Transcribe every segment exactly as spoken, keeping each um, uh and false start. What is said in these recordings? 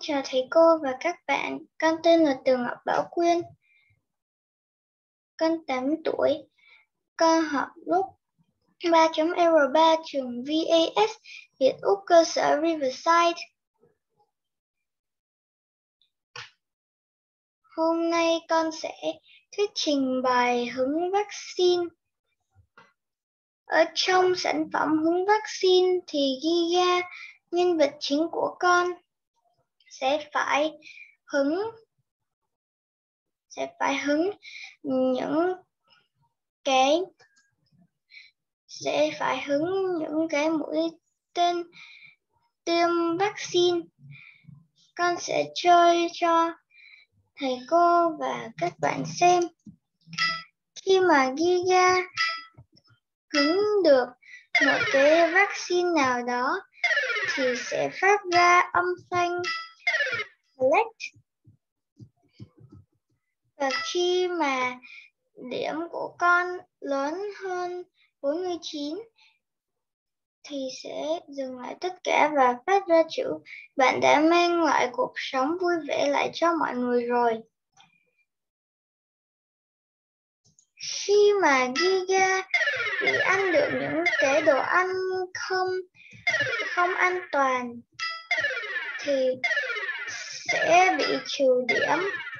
chào thầy cô và các bạn. Con tên là Từ Ngọc Bảo Quyên. Con tám tuổi. Con học lớp ba chấm R ba trường vê a ét Việt Úc cơ sở Riverside. Hôm nay con sẽ thuyết trình bài Hứng Vaccine. Ở trong sản phẩm Hứng Vaccine thì ghi ra nhân vật chính của con sẽ phải hứng sẽ phải hứng những cái sẽ phải hứng những cái mũi tên tiêm vaccine. Con sẽ chơi cho thầy cô và các bạn xem. Khi mà ghi ra hứng được một cái vaccine nào đó thì sẽ phát ra âm thanh select. Và khi mà điểm của con lớn hơn bốn mươi chín thì sẽ dừng lại tất cả và phát ra chữ bạn đã mang lại cuộc sống vui vẻ lại cho mọi người rồi. Khi mà ghi ra bị ăn được những cái đồ ăn không không an toàn thì sẽ bị trừ điểm,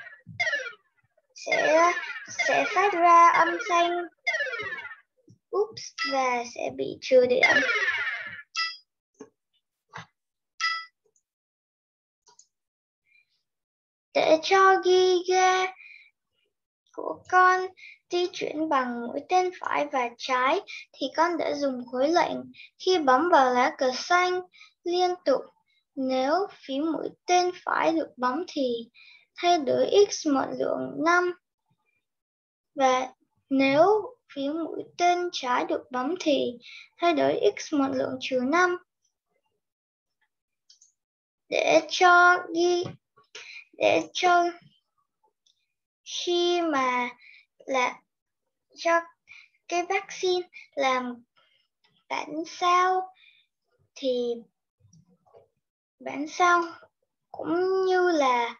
sẽ sẽ phát ra âm thanh oops và sẽ bị trừ điểm. Để cho ghi ra của con di chuyển bằng mũi tên phải và trái thì con đã dùng khối lệnh. Khi bấm vào lá cờ xanh liên tục, nếu phía mũi tên phải được bấm thì thay đổi x một lượng năm, và nếu phía mũi tên trái được bấm thì thay đổi x một lượng trừ năm. Để cho ghi để cho khi mà là cho cái vaccine làm bản sao thì bản sao cũng như là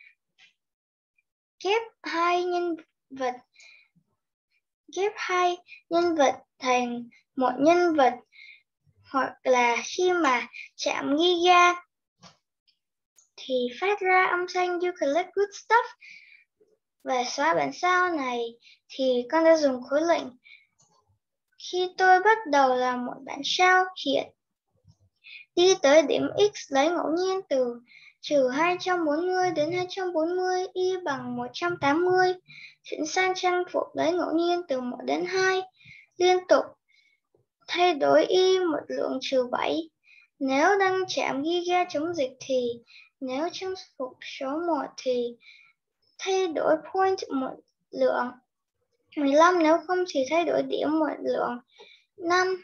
ghép hai nhân vật ghép hai nhân vật thành một nhân vật, hoặc là khi mà chạm ghi ra thì phát ra âm thanh you collect good stuff. Và xóa bản sao này thì con đã dùng khối lệnh. Khi tôi bắt đầu làm một bản sao hiện đi tới điểm x lấy ngẫu nhiên từ trừ hai trăm bốn mươi đến hai trăm bốn mươi, y bằng một trăm tám mươi, chuyển sang trang phục lấy ngẫu nhiên từ một đến hai, liên tục thay đổi y một lượng trừ bảy. Nếu đang chạm ghi ra chống dịch thì nếu trang phục số một thì thay đổi point một lượng mười lăm, nếu không thì thay đổi điểm một lượng năm.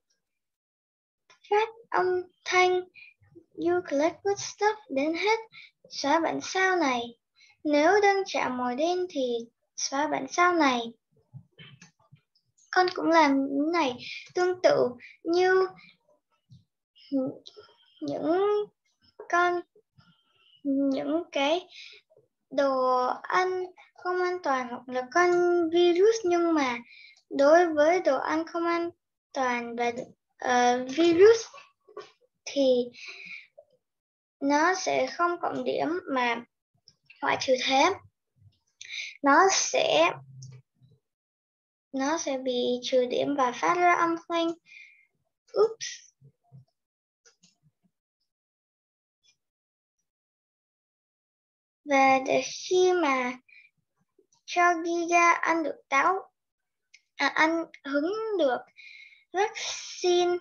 Phát âm thanh you collect good stuff đến hết. Xóa bản sao này. Nếu đang chạm màu đen thì xóa bản sao này. Con cũng làm như này, tương tự như những con những cái đồ ăn không an toàn hoặc là con virus, nhưng mà đối với đồ ăn không an toàn và uh, virus thì nó sẽ không cộng điểm mà loại trừ thế. Nó sẽ nó sẽ bị trừ điểm và phát ra âm thanh oops. Và để khi mà cho ghi ra ăn được táo à, ăn hứng được vaccine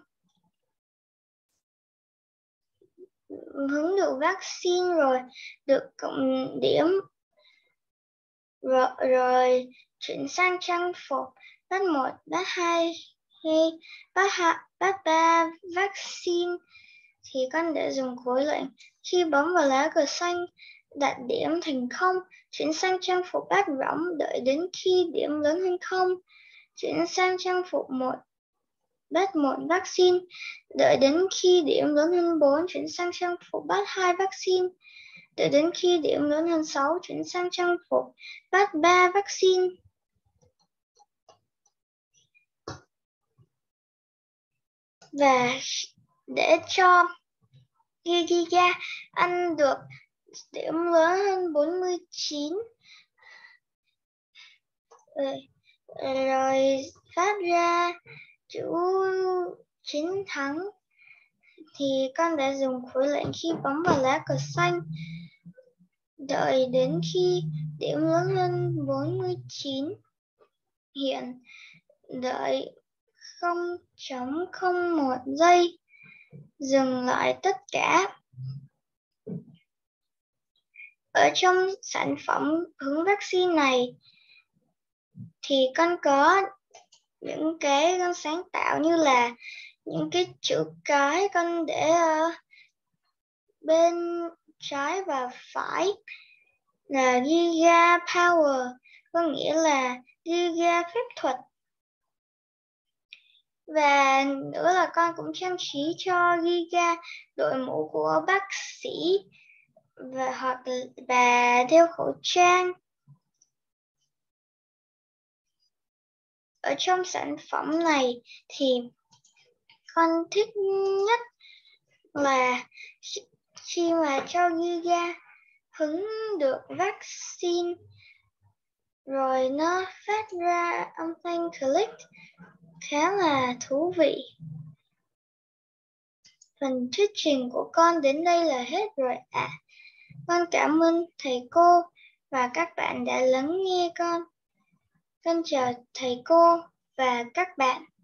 hứng được vaccine rồi được cộng điểm rồi, rồi chuyển sang trang phục bắt một, bắt hai hay bắt hạ bắt ba vaccine thì con đã dùng khối lệnh. Khi bấm vào lá cờ xanh đặt điểm thành không, chuyển sang trang phục bát rỗng đợi đến khi điểm lớn hơn không, chuyển sang trang phục một bát một vaccine đợi đến khi điểm lớn hơn bốn, chuyển sang trang phục bát hai vaccine Đợi đến khi điểm lớn hơn sáu, chuyển sang trang phục phát ba vaccine. Và để cho Giga ăn được điểm lớn hơn bốn mươi chín rồi, rồi phát ra chữ chiến thắng, thì con đã dùng khối lệnh khi bấm vào lá cờ xanh. Đợi đến khi điểm lớn hơn bốn mươi chín hiện, đợi không phẩy không một giây, dừng lại tất cả. Ở trong sản phẩm Hứng Vaccine này thì con có những cái con sáng tạo như là những cái chữ cái con để uh, bên trái và phải là Giga Power, có nghĩa là Giga phép thuật. Và nữa là con cũng trang trí cho Giga đội mũ của bác sĩ và hoặc và đeo khẩu trang. Ở trong sản phẩm này thì con thích nhất là khi mà cho Giga hứng được vaccine rồi nó phát ra âm thanh click, khá là thú vị. Phần thuyết trình của con đến đây là hết rồi ạ. À. Con cảm ơn thầy cô và các bạn đã lắng nghe con. Con chào thầy cô và các bạn.